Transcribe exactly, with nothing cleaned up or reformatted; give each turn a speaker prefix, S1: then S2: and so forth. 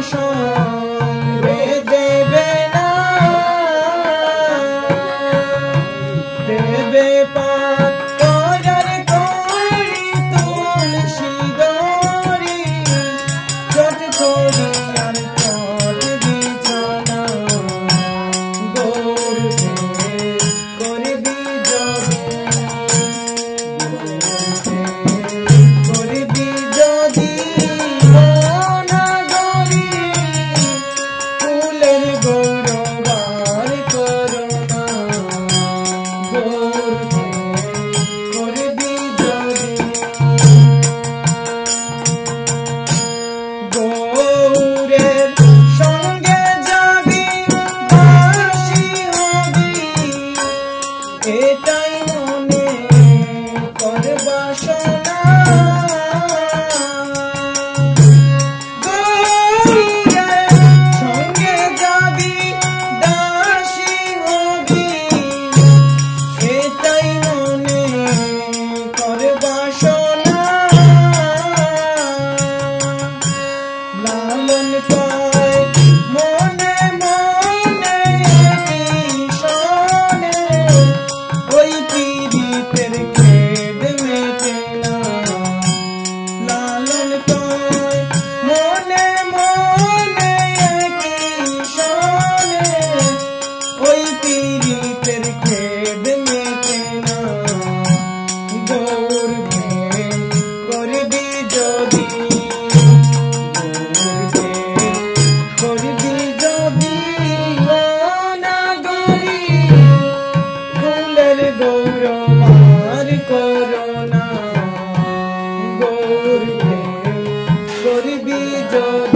S1: সঙ্গে দেবে না, দেবে পাতর করি তুলসী দড়ি, চট করি আর চট বিছানা, গৌরকে করবি যদি, করবি যদি মনা গরি, ফুলের গৌরবার করোনা, গৌরকে করবি যদি, গৌরের সঙ্গে যাবি বাসি হবি, এটাই মনে কর বাসনা, গৌরের সঙ্গে যাবি দাসী হবি, এটাই মনে কর বাসনা, লালন কয় মনে মনে ভীষণে, ওই পীড়িতের খেদ মেটে না, লালন কয় মনে মনে ভীষণে, ওই পীড়িতের খেদ মেটে না, গৌরকে করবি যদি, করবি যদি মনা গরি, ফুলের গৌরবার করোনা, গৌরকে করবি যদি।